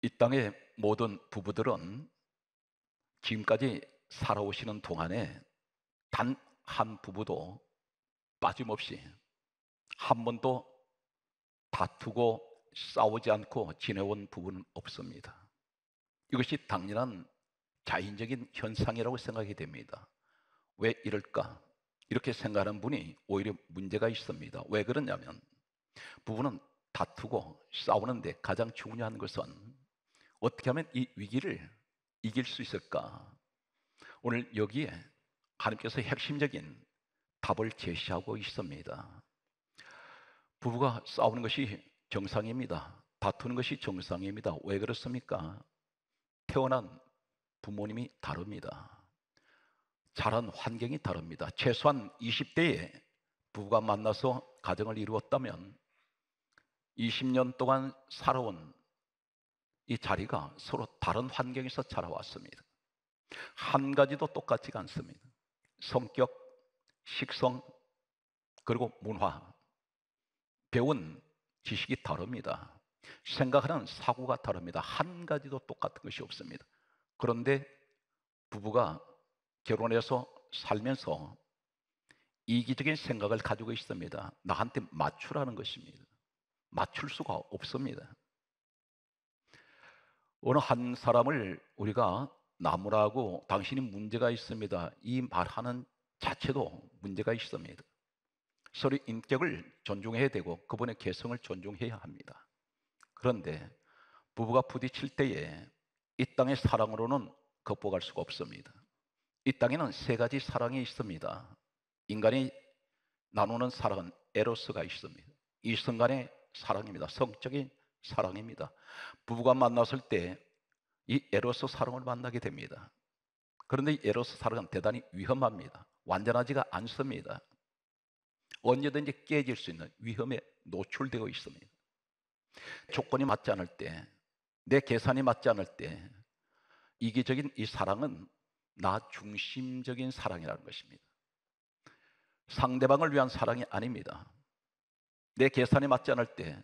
이 땅의 모든 부부들은 지금까지 살아오시는 동안에 단 한 부부도 빠짐없이 한 번도 다투고 싸우지 않고 지내온 부부는 없습니다. 이것이 당연한 자연적인 현상이라고 생각이 됩니다. 왜 이럴까? 이렇게 생각하는 분이 오히려 문제가 있습니다. 왜 그러냐면 부부는 다투고 싸우는데 가장 중요한 것은 어떻게 하면 이 위기를 이길 수 있을까? 오늘 여기에 하나님께서 핵심적인 답을 제시하고 있습니다. 부부가 싸우는 것이 정상입니다. 다투는 것이 정상입니다. 왜 그렇습니까? 태어난 부모님이 다릅니다. 자란 환경이 다릅니다. 최소한 20대에 부부가 만나서 가정을 이루었다면 20년 동안 살아온 이 자리가 서로 다른 환경에서 자라왔습니다. 한 가지도 똑같지가 않습니다. 성격, 식성, 그리고 문화, 배운 지식이 다릅니다. 생각하는 사고가 다릅니다. 한 가지도 똑같은 것이 없습니다. 그런데 부부가 결혼해서 살면서 이기적인 생각을 가지고 있습니다. 나한테 맞추라는 것입니다. 맞출 수가 없습니다. 어느 한 사람을 우리가 나무라고 당신이 문제가 있습니다, 이 말하는 자체도 문제가 있습니다. 서로 인격을 존중해야 되고 그분의 개성을 존중해야 합니다. 그런데 부부가 부딪힐 때에 이 땅의 사랑으로는 극복할 수가 없습니다. 이 땅에는 세 가지 사랑이 있습니다. 인간이 나누는 사랑은 에로스가 있습니다. 이성간의 사랑입니다. 성적인 사랑입니다. 부부가 만났을 때 이 에로스 사랑을 만나게 됩니다. 그런데 이 에로스 사랑은 대단히 위험합니다. 완전하지가 않습니다. 언제든지 깨질 수 있는 위험에 노출되어 있습니다. 조건이 맞지 않을 때, 내 계산이 맞지 않을 때 이기적인 이 사랑은 나 중심적인 사랑이라는 것입니다. 상대방을 위한 사랑이 아닙니다. 내 계산이 맞지 않을 때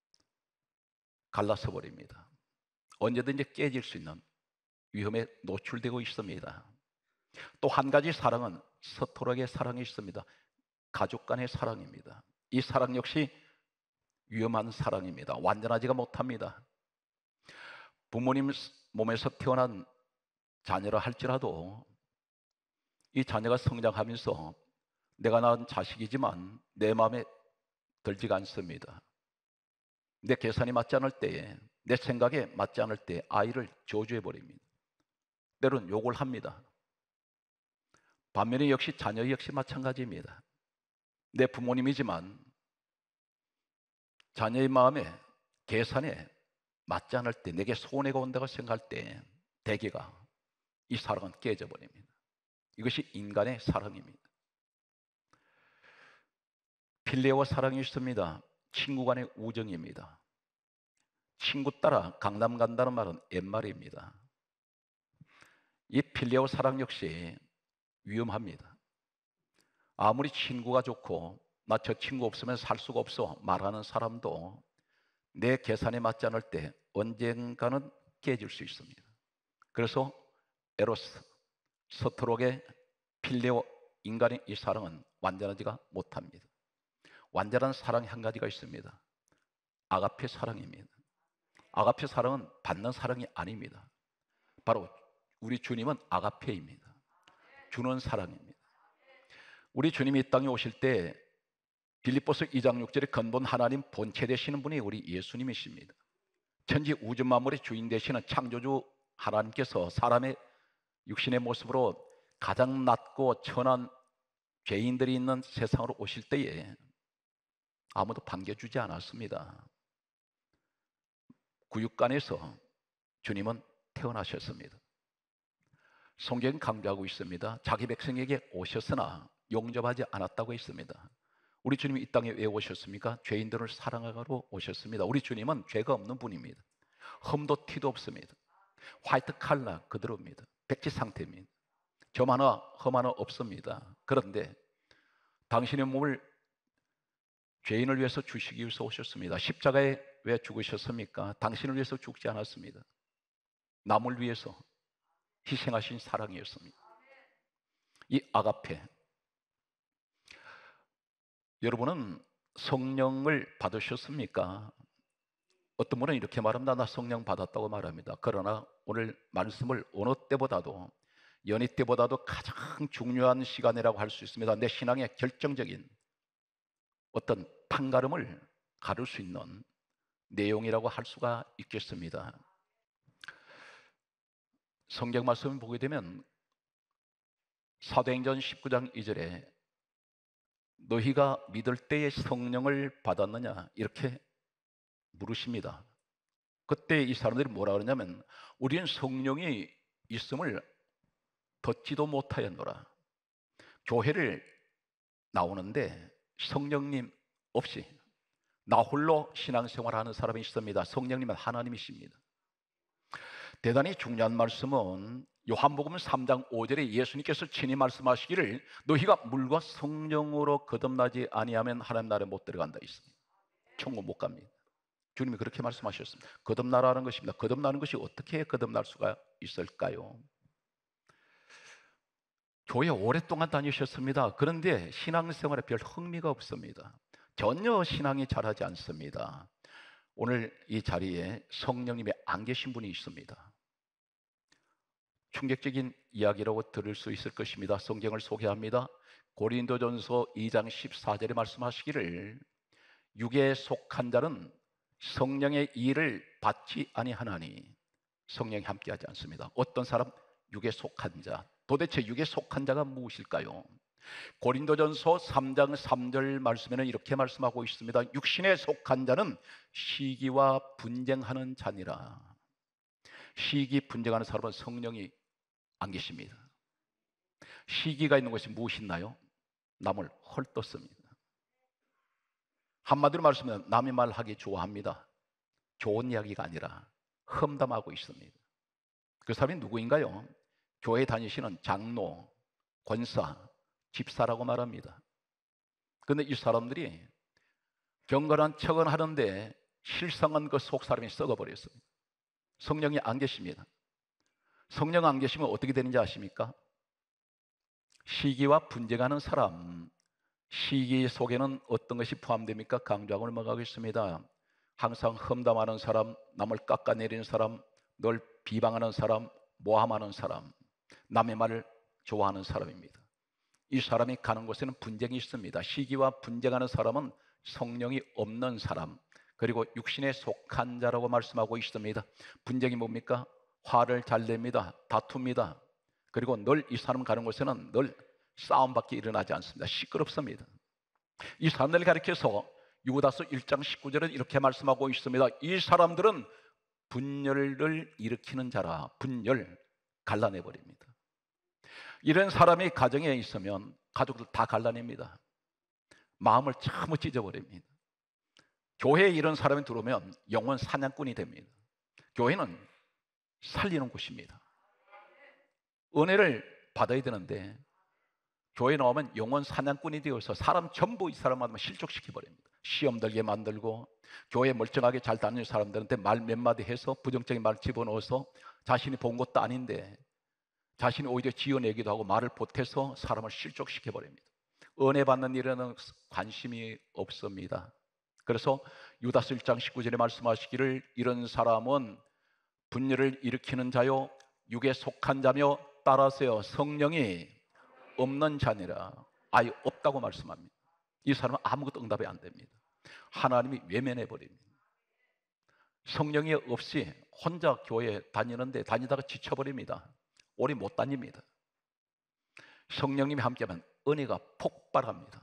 갈라서 버립니다. 언제든지 깨질 수 있는 위험에 노출되고 있습니다. 또 한 가지 사랑은 서투르게 사랑이 있습니다. 가족 간의 사랑입니다. 이 사랑 역시 위험한 사랑입니다. 완전하지가 못합니다. 부모님 몸에서 태어난 자녀라 할지라도 이 자녀가 성장하면서 내가 낳은 자식이지만 내 마음에 들지가 않습니다. 내 계산이 맞지 않을 때에, 내 생각에 맞지 않을 때 아이를 저주해 버립니다. 때로는 욕을 합니다. 반면에 역시 자녀 역시 마찬가지입니다. 내 부모님이지만 자녀의 마음에, 계산에 맞지 않을 때, 내게 손해가 온다고 생각할 때 대개가 이 사랑은 깨져버립니다. 이것이 인간의 사랑입니다. 필레오 사랑이 있습니다. 친구 간의 우정입니다. 친구 따라 강남 간다는 말은 옛말입니다. 이 필레오 사랑 역시 위험합니다. 아무리 친구가 좋고 나 저 친구 없으면 살 수가 없어 말하는 사람도 내 계산에 맞지 않을 때 언젠가는 깨질 수 있습니다. 그래서 에로스, 서투르게 필레오, 인간의 이 사랑은 완전하지가 못합니다. 완전한 사랑이 한 가지가 있습니다. 아가페 사랑입니다. 아가페 사랑은 받는 사랑이 아닙니다. 바로 우리 주님은 아가페입니다. 주는 사랑입니다. 우리 주님이 이 땅에 오실 때 빌립보서 2장 6절에 근본 하나님 본체 되시는 분이 우리 예수님이십니다. 천지 우주 만물의 주인 되시는 창조주 하나님께서 사람의 육신의 모습으로 가장 낮고 천한 죄인들이 있는 세상으로 오실 때에 아무도 반겨주지 않았습니다. 구육간에서 주님은 태어나셨습니다. 성경은 강조하고 있습니다. 자기 백성에게 오셨으나 용접하지 않았다고 했습니다. 우리 주님이 이 땅에 왜 오셨습니까? 죄인들을 사랑하러 오셨습니다. 우리 주님은 죄가 없는 분입니다. 흠도 티도 없습니다. 화이트 칼라 그대로입니다. 백지 상태입니다. 점 하나 흠 하나 없습니다. 그런데 당신의 몸을 죄인을 위해서 주시기 위해서 오셨습니다. 십자가에 왜 죽으셨습니까? 당신을 위해서 죽지 않았습니다. 남을 위해서 희생하신 사랑이었습니다. 이 아가페, 여러분은 성령을 받으셨습니까? 어떤 분은 이렇게 말합니다. 나 성령 받았다고 말합니다. 그러나 오늘 말씀을 어느 때보다도, 연희 때보다도 가장 중요한 시간이라고 할 수 있습니다. 내 신앙의 결정적인 어떤 판가름을 가를 수 있는 내용이라고 할 수가 있겠습니다. 성경 말씀을 보게 되면 사도행전 19장 2절에 너희가 믿을 때에 성령을 받았느냐 이렇게 물으십니다. 그때 이 사람들이 뭐라 그러냐면 우리는 성령이 있음을 듣지도 못하였노라. 교회를 나오는데 성령님 없이 나 홀로 신앙생활하는 사람이 있습니다. 성령님은 하나님이십니다. 대단히 중요한 말씀은 요한복음 3장 5절에 예수님께서 친히 말씀하시기를 너희가 물과 성령으로 거듭나지 아니하면 하나님 나라에 못 들어간다 있습니다. 천국 못 갑니다. 주님이 그렇게 말씀하셨습니다. 거듭나라는 것입니다. 거듭나는 것이 어떻게 거듭날 수가 있을까요? 교회 오랫동안 다니셨습니다. 그런데 신앙생활에 별 흥미가 없습니다. 전혀 신앙이 자라지 않습니다. 오늘 이 자리에 성령님이 안 계신 분이 있습니다. 충격적인 이야기라고 들을 수 있을 것입니다. 성경을 소개합니다. 고린도전서 2장 14절에 말씀하시기를 육에 속한 자는 성령의 일을 받지 아니하나니 성령이 함께하지 않습니다. 어떤 사람? 육에 속한 자. 도대체 육에 속한 자가 무엇일까요? 고린도전서 3장 3절 말씀에는 이렇게 말씀하고 있습니다. 육신에 속한 자는 시기와 분쟁하는 자니라. 시기 분쟁하는 사람은 성령이 안 계십니다. 시기가 있는 것이 무엇이나요? 남을 헐뜯습니다. 한마디로 말씀하면 남의 말 하기 좋아합니다. 좋은 이야기가 아니라 험담하고 있습니다. 그 사람이 누구인가요? 교회 다니시는 장로, 권사, 집사라고 말합니다. 그런데 이 사람들이 경건한 척은 하는데 실상은 그 속 사람이 썩어버렸습니다. 성령이 안 계십니다. 성령 안 계시면 어떻게 되는지 아십니까? 시기와 분쟁하는 사람, 시기 속에는 어떤 것이 포함됩니까? 강조하고 넘어가겠습니다. 항상 험담하는 사람, 남을 깎아내리는 사람, 늘 비방하는 사람, 모함하는 사람, 남의 말을 좋아하는 사람입니다. 이 사람이 가는 곳에는 분쟁이 있습니다. 시기와 분쟁하는 사람은 성령이 없는 사람, 그리고 육신에 속한 자라고 말씀하고 있습니다. 분쟁이 뭡니까? 화를 잘 냅니다. 다툽니다. 그리고 늘 이 사람 가는 곳에는 늘 싸움밖에 일어나지 않습니다. 시끄럽습니다. 이 사람들을 가리켜서 유다서 1장 19절은 이렇게 말씀하고 있습니다. 이 사람들은 분열을 일으키는 자라. 분열, 갈라내버립니다. 이런 사람이 가정에 있으면 가족들 다 갈라냅니다. 마음을 참으 찢어버립니다. 교회에 이런 사람이 들어오면 영혼 사냥꾼이 됩니다. 교회는 살리는 곳입니다. 은혜를 받아야 되는데 교회 나오면 영혼 사냥꾼이 되어서 사람 전부 이 사람만 실족시켜버립니다. 시험 들게 만들고 교회 멀쩡하게 잘 다니는 사람들한테 말 몇 마디 해서 부정적인 말 집어넣어서 자신이 본 것도 아닌데 자신이 오히려 지어내기도 하고 말을 보태서 사람을 실족시켜버립니다. 은혜 받는 일에는 관심이 없습니다. 그래서 유다서 1장 19절에 말씀하시기를 이런 사람은 분열을 일으키는 자요 육에 속한 자며 따라서요 성령이 없는 자니라. 아예 없다고 말씀합니다. 이 사람은 아무것도 응답이 안 됩니다. 하나님이 외면해버립니다. 성령이 없이 혼자 교회 다니는데 다니다가 지쳐버립니다. 오래 못 다닙니다. 성령님이 함께하면 은혜가 폭발합니다.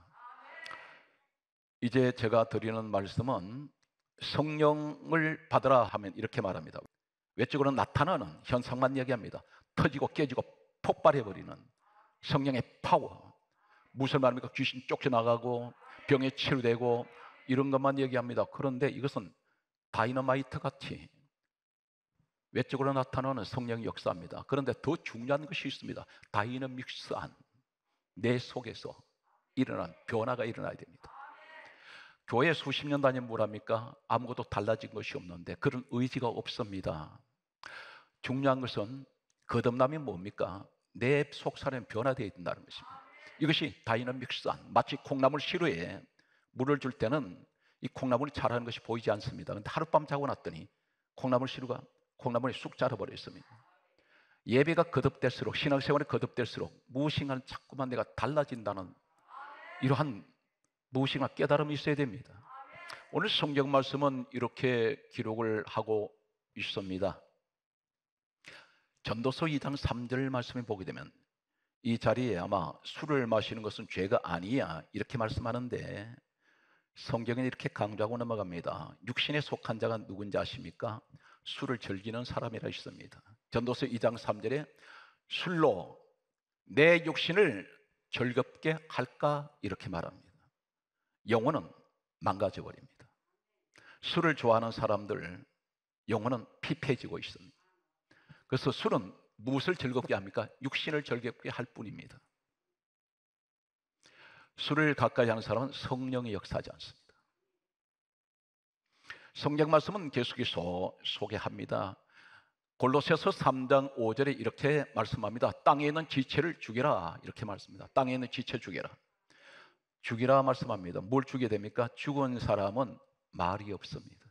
이제 제가 드리는 말씀은 성령을 받으라 하면 이렇게 말합니다. 외적으로 나타나는 현상만 얘기합니다. 터지고 깨지고 폭발해버리는 성령의 파워. 무슨 말입니까? 귀신 쫓겨나가고 병에 치료되고 이런 것만 얘기합니다. 그런데 이것은 다이너마이트 같이 외적으로 나타나는 성령의 역사입니다. 그런데 더 중요한 것이 있습니다. 다이너믹스한 내 속에서 일어난 변화가 일어나야 됩니다. 교회 수십 년 다니면 뭐랍니까? 아무것도 달라진 것이 없는데 그런 의지가 없습니다. 중요한 것은 거듭남이 뭡니까? 내 속사람이 변화되어야 된다는 것입니다. 이것이 다이너믹스한, 마치 콩나물 시루에 물을 줄 때는 이 콩나물이 자라는 것이 보이지 않습니다. 근데 하룻밤 자고 났더니 콩나물이 쑥 자라버렸습니다. 예배가 거듭될수록, 신앙생활이 거듭될수록 무엇인가는 자꾸만 내가 달라진다는 이러한 무엇인가 깨달음이 있어야 됩니다. 오늘 성경 말씀은 이렇게 기록을 하고 있습니다. 전도서 2장 3절 말씀을 보게 되면 이 자리에 아마 술을 마시는 것은 죄가 아니야 이렇게 말씀하는데 성경은 이렇게 강조하고 넘어갑니다. 육신에 속한 자가 누군지 아십니까? 술을 즐기는 사람이라 있습니다. 전도서 2장 3절에 술로 내 육신을 즐겁게 할까 이렇게 말합니다. 영혼은 망가져 버립니다. 술을 좋아하는 사람들 영혼은 피폐해지고 있습니다. 그래서 술은 무엇을 즐겁게 합니까? 육신을 즐겁게 할 뿐입니다. 술을 가까이 하는 사람은 성령이 역사하지 않습니다. 성경 말씀은 계속해서 소개합니다. 골로새서 3장 5절에 이렇게 말씀합니다. 땅에 있는 지체를 죽여라 이렇게 말씀합니다. 땅에 있는 지체 죽여라. 죽이라 말씀합니다. 뭘 죽여야 됩니까? 죽은 사람은 말이 없습니다.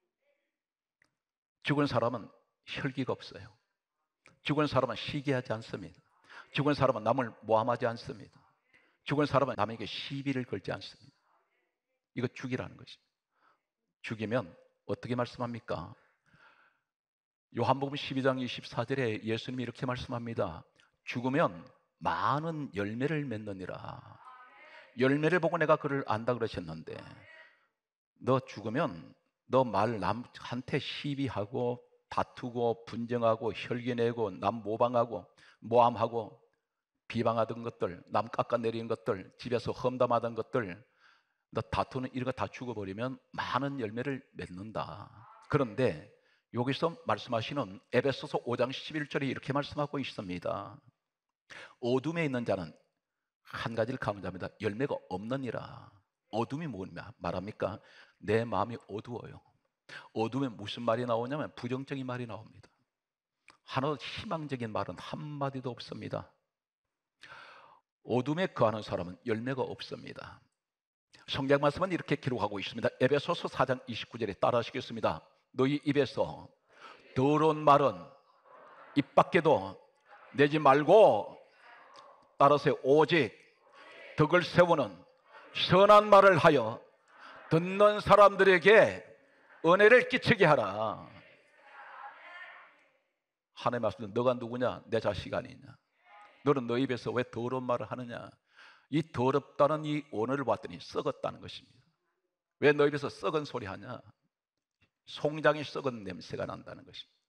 죽은 사람은 혈기가 없어요. 죽은 사람은 시기하지 않습니다. 죽은 사람은 남을 모함하지 않습니다. 죽은 사람은 남에게 시비를 걸지 않습니다. 이거 죽이라는 것입니다. 죽이면 어떻게 말씀합니까? 요한복음 12장 24절에 예수님이 이렇게 말씀합니다. 죽으면 많은 열매를 맺느니라. 열매를 보고 내가 그를 안다 그러셨는데 너 죽으면 너 말 남한테 시비하고 다투고 분쟁하고 혈기내고 남 모방하고 모함하고 비방하던 것들, 남 깎아내리는 것들, 집에서 험담하던 것들 너 다투는 이런 거 다 죽어버리면 많은 열매를 맺는다. 그런데 여기서 말씀하시는 에베소서 5장 11절에 이렇게 말씀하고 있습니다. 어둠에 있는 자는 한 가지를 강조합니다. 열매가 없느니라. 어둠이 뭐냐 말합니까? 내 마음이 어두워요. 어둠에 무슨 말이 나오냐면 부정적인 말이 나옵니다. 하나도 희망적인 말은 한마디도 없습니다. 어둠에 거하는 사람은 열매가 없습니다. 성경 말씀은 이렇게 기록하고 있습니다. 에베소서 4장 29절에 따라 하시겠습니다. 너희 입에서 더러운 말은 입 밖에도 내지 말고 따라서 오직 덕을 세우는 선한 말을 하여 듣는 사람들에게 은혜를 끼치게 하라. 하나님 말씀, 너가 누구냐? 내 자식 아니냐? 너는 너 입에서 왜 더러운 말을 하느냐? 이 더럽다는 이 언어를 봤더니 썩었다는 것입니다. 왜 너 입에서 썩은 소리 하냐? 송장이 썩은 냄새가 난다는 것입니다.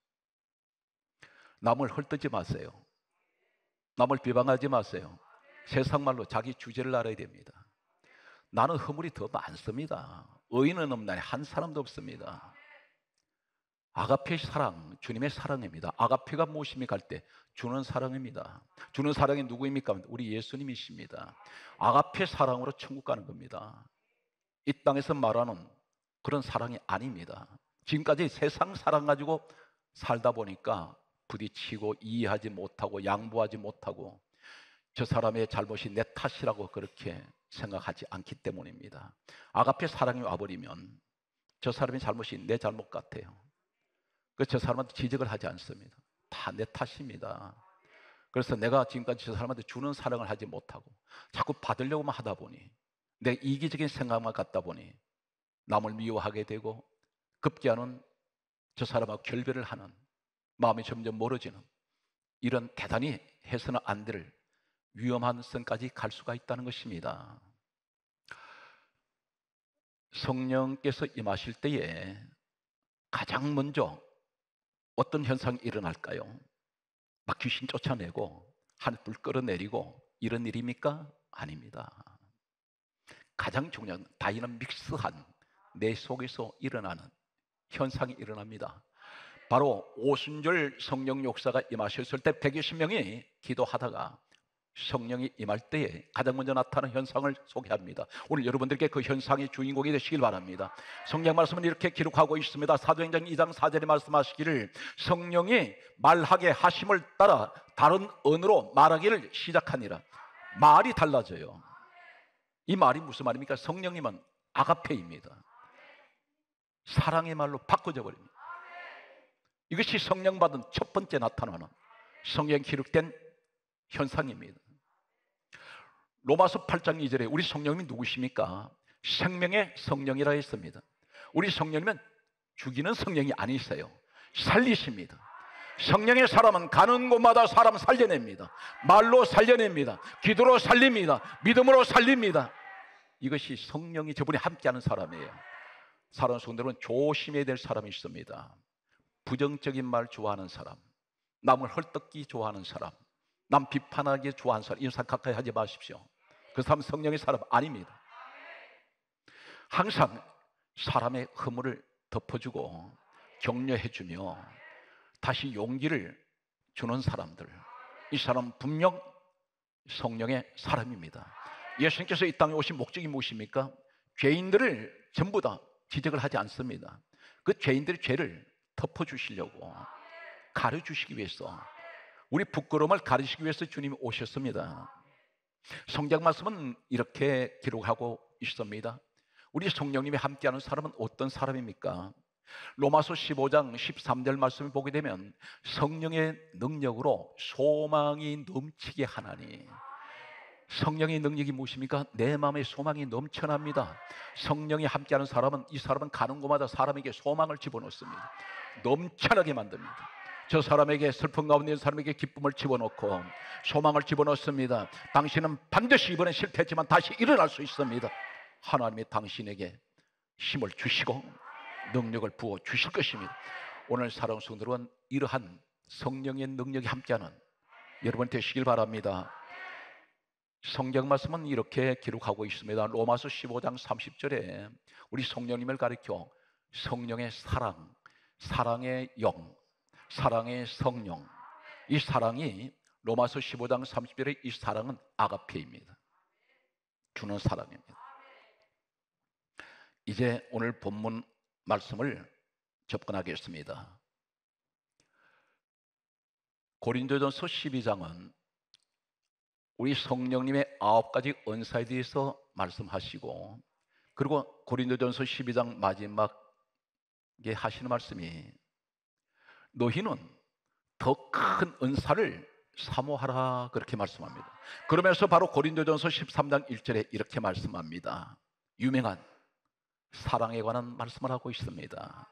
남을 헐뜯지 마세요. 남을 비방하지 마세요. 세상 말로 자기 주제를 알아야 됩니다. 나는 허물이 더 많습니다. 의인은 없나니 한 사람도 없습니다. 아가페 사랑, 주님의 사랑입니다. 아가페가 무엇입니까 할 때 주는 사랑입니다. 주는 사랑이 누구입니까? 우리 예수님이십니다. 아가페 사랑으로 천국 가는 겁니다. 이 땅에서 말하는 그런 사랑이 아닙니다. 지금까지 세상 사랑 가지고 살다 보니까 부딪히고 이해하지 못하고 양보하지 못하고 저 사람의 잘못이 내 탓이라고 그렇게 생각하지 않기 때문입니다. 아가페 사랑이 와버리면 저 사람의 잘못이 내 잘못 같아요. 그래서 저 사람한테 지적을 하지 않습니다. 다 내 탓입니다. 그래서 내가 지금까지 저 사람한테 주는 사랑을 하지 못하고 자꾸 받으려고만 하다 보니 내 이기적인 생각만 갖다 보니 남을 미워하게 되고 급기야는 저 사람하고 결별을 하는 마음이 점점 멀어지는 이런 대단히 해서는 안 될 위험한 선까지 갈 수가 있다는 것입니다. 성령께서 임하실 때에 가장 먼저 어떤 현상이 일어날까요? 막 귀신 쫓아내고 하늘불 끌어내리고 이런 일입니까? 아닙니다. 가장 중요한 다이너믹스한 내 속에서 일어나는 현상이 일어납니다. 바로 오순절 성령 역사가 임하셨을 때 120명이 기도하다가 성령이 임할 때에 가장 먼저 나타나는 현상을 소개합니다. 오늘 여러분들께 그 현상의 주인공이 되시길 바랍니다. 성경 말씀은 이렇게 기록하고 있습니다. 사도행전 2장 4절에 말씀하시기를 성령이 말하게 하심을 따라 다른 언어로 말하기를 시작하니라. 말이 달라져요. 이 말이 무슨 말입니까? 성령님은 아가페입니다. 사랑의 말로 바꿔져 버립니다. 이것이 성령 받은 첫 번째 나타나는 성경에 기록된 현상입니다. 로마서 8장 2절에 우리 성령님이 누구십니까? 생명의 성령이라 했습니다. 우리 성령님은 죽이는 성령이 아니세요. 살리십니다. 성령의 사람은 가는 곳마다 사람 살려냅니다. 말로 살려냅니다. 기도로 살립니다. 믿음으로 살립니다. 이것이 성령이 저분이 함께하는 사람이에요. 사랑하는 성도들은 조심해야 될 사람이 있습니다. 부정적인 말 좋아하는 사람, 남을 헐떡기 좋아하는 사람, 남 비판하기 좋아하는 사람, 이런 사람 가까이 하지 마십시오. 그 사람 성령의 사람 아닙니다. 항상 사람의 허물을 덮어주고 격려해주며 다시 용기를 주는 사람들, 이 사람은 분명 성령의 사람입니다. 예수님께서 이 땅에 오신 목적이 무엇입니까? 죄인들을 전부 다 지적을 하지 않습니다. 그 죄인들의 죄를 덮어주시려고, 가려주시기 위해서, 우리 부끄러움을 가르치기 위해서 주님이 오셨습니다. 성경 말씀은 이렇게 기록하고 있습니다. 우리 성령님이 함께하는 사람은 어떤 사람입니까? 로마서 15장 13절 말씀을 보게 되면 성령의 능력으로 소망이 넘치게 하나니. 성령의 능력이 무엇입니까? 내 마음에 소망이 넘쳐납니다. 성령이 함께하는 사람은, 이 사람은 가는 곳마다 사람에게 소망을 집어넣습니다. 넘쳐나게 만듭니다. 저 사람에게, 슬픔 가운데 있는 사람에게 기쁨을 집어넣고 소망을 집어넣습니다. 당신은 반드시 이번엔 실패했지만 다시 일어날 수 있습니다. 하나님이 당신에게 힘을 주시고 능력을 부어 주실 것입니다. 오늘 사랑하는 성도들은 이러한 성령의 능력이 함께하는 여러분 되시길 바랍니다. 성경 말씀은 이렇게 기록하고 있습니다. 로마서 15장 30절에 우리 성령님을 가리켜 성령의 사랑, 사랑의 영, 사랑의 성령, 이 사랑이 로마서 15장 30절에 이 사랑은 아가페입니다. 주는 사랑입니다. 이제 오늘 본문 말씀을 접근하겠습니다. 고린도전서 12장은 우리 성령님의 9가지 은사에 대해서 말씀하시고, 그리고 고린도전서 12장 마지막에 하시는 말씀이 너희는 더 큰 은사를 사모하라, 그렇게 말씀합니다. 그러면서 바로 고린도전서 13장 1절에 이렇게 말씀합니다. 유명한 사랑에 관한 말씀을 하고 있습니다.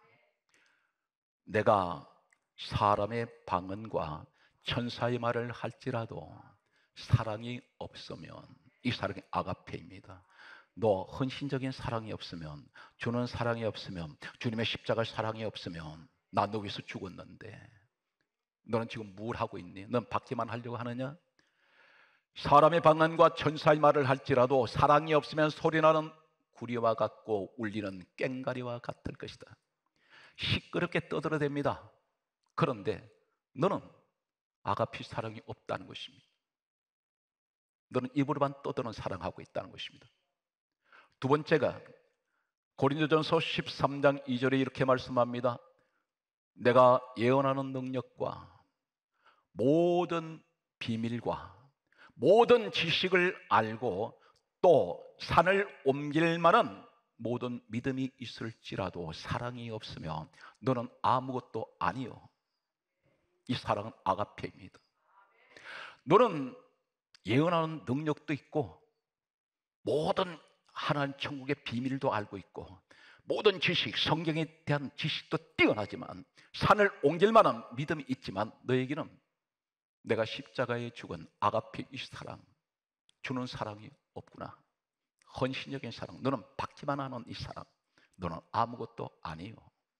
내가 사람의 방언과 천사의 말을 할지라도 사랑이 없으면, 이 사랑이 아가페입니다. 너 헌신적인 사랑이 없으면, 주는 사랑이 없으면, 주님의 십자가 사랑이 없으면 나 너 위해서 죽었는데 너는 지금 뭘 하고 있니? 넌 받기만 하려고 하느냐? 사람의 방언과 천사의 말을 할지라도 사랑이 없으면 소리나는 구리와 같고 울리는 꽹가리와 같을 것이다. 시끄럽게 떠들어댑니다. 그런데 너는 아가피 사랑이 없다는 것입니다. 너는 입으로만 떠드는 사랑하고 있다는 것입니다. 두 번째가 고린도전서 13장 2절에 이렇게 말씀합니다. 내가 예언하는 능력과 모든 비밀과 모든 지식을 알고 또 산을 옮길 만한 모든 믿음이 있을지라도 사랑이 없으면 너는 아무것도 아니요. 이 사랑은 아가페입니다. 너는 예언하는 능력도 있고 모든 하나님 천국의 비밀도 알고 있고 모든 지식, 성경에 대한 지식도 뛰어나지만 산을 옮길 만한 믿음이 있지만 너에게는 내가 십자가에 죽은 아가페 이 사랑, 주는 사랑이 없구나. 헌신적인 사랑, 너는 받기만 하는 이 사랑, 너는 아무것도 아니요.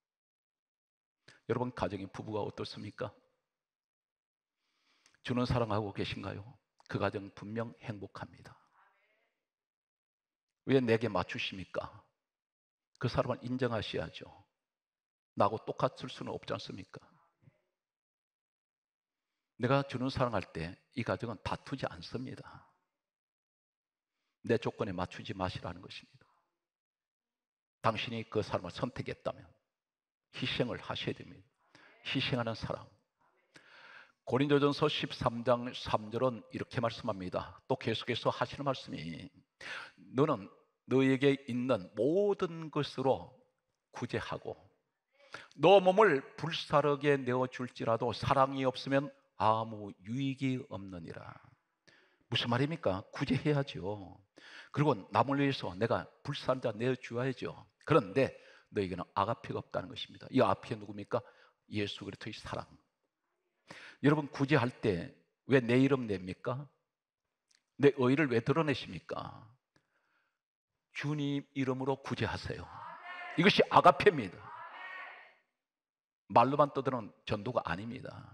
여러분 가정의 부부가 어떻습니까? 주는 사랑하고 계신가요? 그 가정 분명 행복합니다. 왜 내게 맞추십니까? 그 사람을 인정하셔야죠. 나하고 똑같을 수는 없지 않습니까? 내가 주는 사랑할 때 이 가정은 다투지 않습니다. 내 조건에 맞추지 마시라는 것입니다. 당신이 그 사람을 선택했다면 희생을 하셔야 됩니다. 희생하는 사랑. 고린도전서 13장 3절은 이렇게 말씀합니다. 또 계속해서 하시는 말씀이, 너는 너에게 있는 모든 것으로 구제하고 너 몸을 불사르게 내어줄지라도 사랑이 없으면 아무 유익이 없느니라. 무슨 말입니까? 구제해야죠. 그리고 남을 위해서 내가 불사른 자 내어주어야죠. 그런데 너에게는 아가페가 없다는 것입니다. 이 아가페가 누굽니까? 예수 그리스도의 사랑. 여러분, 구제할 때 왜 내 이름 냅니까? 내 의의를 왜 드러내십니까? 주님 이름으로 구제하세요. 이것이 아가페입니다. 말로만 떠드는 전도가 아닙니다.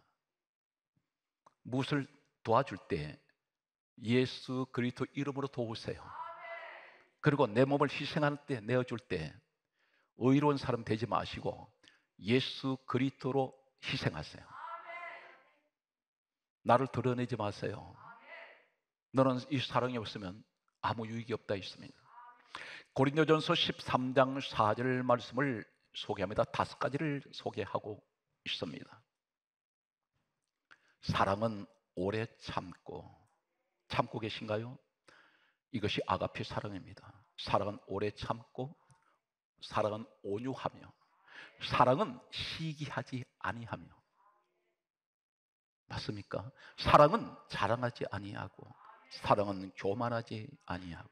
무엇을 도와줄 때 예수 그리스도 이름으로 도우세요. 그리고 내 몸을 희생할 때, 내어줄 때 의로운 사람 되지 마시고 예수 그리스도로 희생하세요. 나를 드러내지 마세요. 너는 이 사랑이 없으면 아무 유익이 없다 있습니다. 고린도전서 13장 4절 말씀을 소개합니다. 5가지를 소개하고 있습니다. 사랑은 오래 참고 계신가요? 이것이 아가페 사랑입니다. 사랑은 오래 참고, 사랑은 온유하며, 사랑은 시기하지 아니하며. 맞습니까? 사랑은 자랑하지 아니하고, 사랑은 교만하지 아니하고.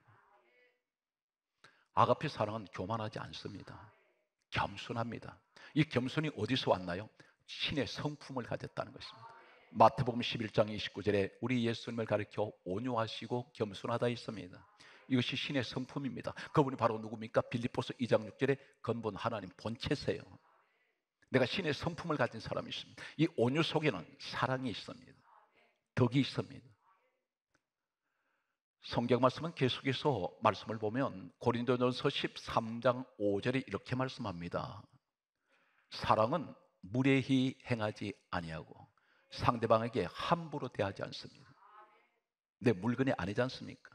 아가페 사랑은 교만하지 않습니다. 겸손합니다. 이 겸손이 어디서 왔나요? 신의 성품을 가졌다는 것입니다. 마태복음 11장 29절에 우리 예수님을 가리켜 온유하시고 겸손하다 있습니다. 이것이 신의 성품입니다. 그분이 바로 누굽니까? 빌립보서 2장 6절에 근본 하나님 본체세요. 내가 신의 성품을 가진 사람이 있습니다. 이 온유 속에는 사랑이 있습니다. 덕이 있습니다. 성경 말씀은 계속해서 말씀을 보면 고린도전서 13장 5절에 이렇게 말씀합니다. 사랑은 무례히 행하지 아니하고 상대방에게 함부로 대하지 않습니다. 내 물건이 아니지 않습니까?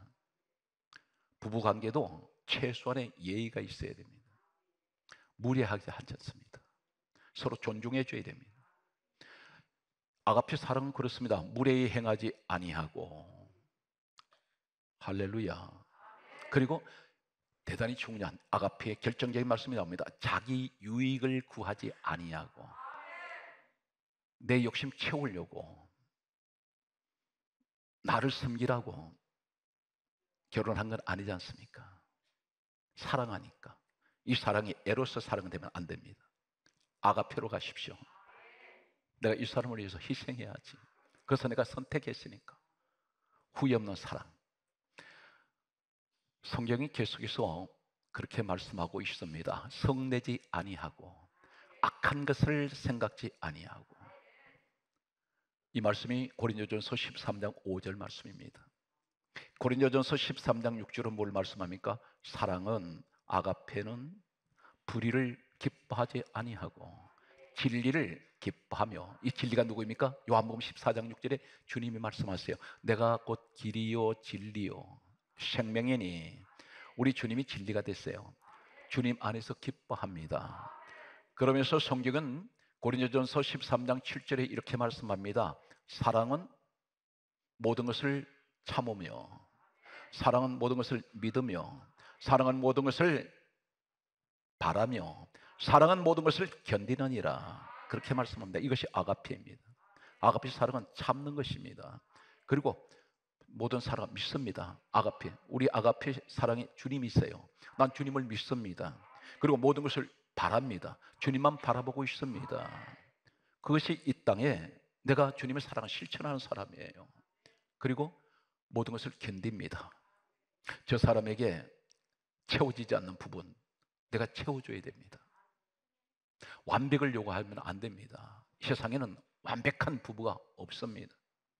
부부관계도 최소한의 예의가 있어야 됩니다. 무례하게 하지 않습니다. 서로 존중해 줘야 됩니다. 아가페 사랑은 그렇습니다. 무례히 행하지 아니하고. 할렐루야. 그리고 대단히 중요한 아가페의 결정적인 말씀이 나옵니다. 자기 유익을 구하지 아니하고. 내 욕심 채우려고, 나를 섬기라고 결혼한 건 아니지 않습니까? 사랑하니까. 이 사랑이 에로스 사랑이 되면 안 됩니다. 아가페로 가십시오. 내가 이 사람을 위해서 희생해야지. 그래서 내가 선택했으니까. 후회 없는 사랑. 성경이 계속해서 그렇게 말씀하고 있습니다. 성내지 아니하고 악한 것을 생각지 아니하고. 이 말씀이 고린도전서 13장 5절 말씀입니다. 고린도전서 13장 6절은 뭘 말씀합니까? 사랑은, 아가페는 불의를 기뻐하지 아니하고 진리를 기뻐하며. 이 진리가 누구입니까? 요한복음 14장 6절에 주님이 말씀하세요. 내가 곧 길이요 진리요 생명이니. 우리 주님이 진리가 됐어요. 주님 안에서 기뻐합니다. 그러면서 성경은 고린도전서 13장 7절에 이렇게 말씀합니다. 사랑은 모든 것을 참으며, 사랑은 모든 것을 믿으며, 사랑은 모든 것을 바라며, 사랑은 모든 것을 견디느니라. 그렇게 말씀합니다. 이것이 아가페입니다. 아가페 사랑은 참는 것입니다. 그리고 모든 사랑을 믿습니다. 아가페, 우리 아가페 사랑에 주님이 있어요. 난 주님을 믿습니다. 그리고 모든 것을 바랍니다. 주님만 바라보고 있습니다. 그것이 이 땅에 내가 주님의 사랑을 실천하는 사람이에요. 그리고 모든 것을 견딥니다. 저 사람에게 채워지지 않는 부분 내가 채워줘야 됩니다. 완벽을 요구하면 안 됩니다. 이 세상에는 완벽한 부부가 없습니다.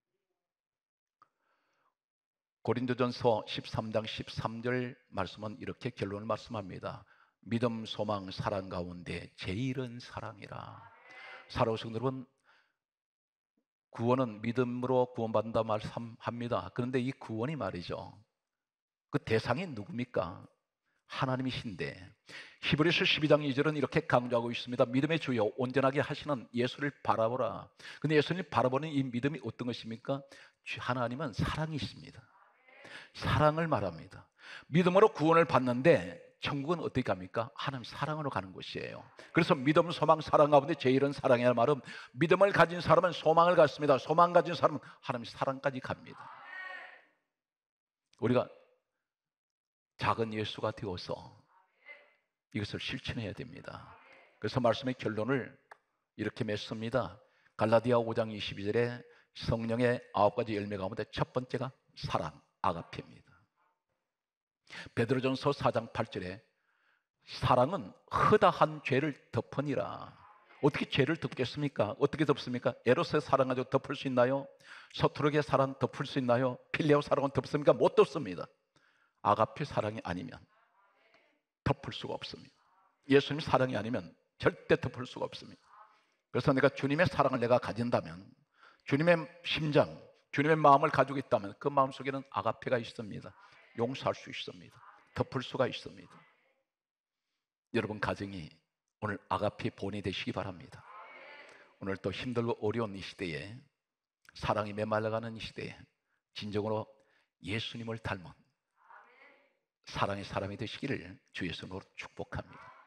고린도전서 13장 13절 말씀은 이렇게 결론을 말씀합니다. 믿음, 소망, 사랑 가운데 제일은 사랑이라. 사랑하는 여러분, 구원은 믿음으로 구원받는다 말씀합니다. 그런데 이 구원이 말이죠, 그 대상이 누굽니까? 하나님이신데 히브리서 12장 2절은 이렇게 강조하고 있습니다. 믿음의 주요 온전하게 하시는 예수를 바라보라. 근데 예수님 바라보는 이 믿음이 어떤 것입니까? 하나님은 사랑이십니다. 사랑을 말합니다. 믿음으로 구원을 받는데 천국은 어떻게 갑니까? 하나님 사랑으로 가는 곳이에요. 그래서 믿음, 소망, 사랑 가운데 제일은 사랑이라는 말은 믿음을 가진 사람은 소망을 갖습니다. 소망 가진 사람은 하나님 사랑까지 갑니다. 우리가 작은 예수가 되어서 이것을 실천해야 됩니다. 그래서 말씀의 결론을 이렇게 맺습니다. 갈라디아 5장 22절에 성령의 9가지 열매 가운데 첫 번째가 사랑, 아가페입니다. 베드로전서 4장 8절에 사랑은 허다한 죄를 덮으니라. 어떻게 죄를 덮겠습니까? 어떻게 덮습니까? 에로스의 사랑 가지고 덮을 수 있나요? 서투르게 사랑 덮을 수 있나요? 필레오 사랑은 덮습니까? 못 덮습니다. 아가페 사랑이 아니면 덮을 수가 없습니다. 예수님 사랑이 아니면 절대 덮을 수가 없습니다. 그래서 내가 주님의 사랑을 내가 가진다면, 주님의 심장, 주님의 마음을 가지고 있다면 그 마음 속에는 아가페가 있습니다. 용서할 수 있습니다. 덮을 수가 있습니다. 여러분 가정이 오늘 아가페 본이 되시기 바랍니다. 오늘 또 힘들고 어려운 이 시대에, 사랑이 메말라가는 이 시대에 진정으로 예수님을 닮은 사랑의 사람이 되시기를 주 예수님으로 축복합니다.